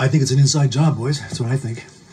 I think it's an inside job, boys. That's what I think.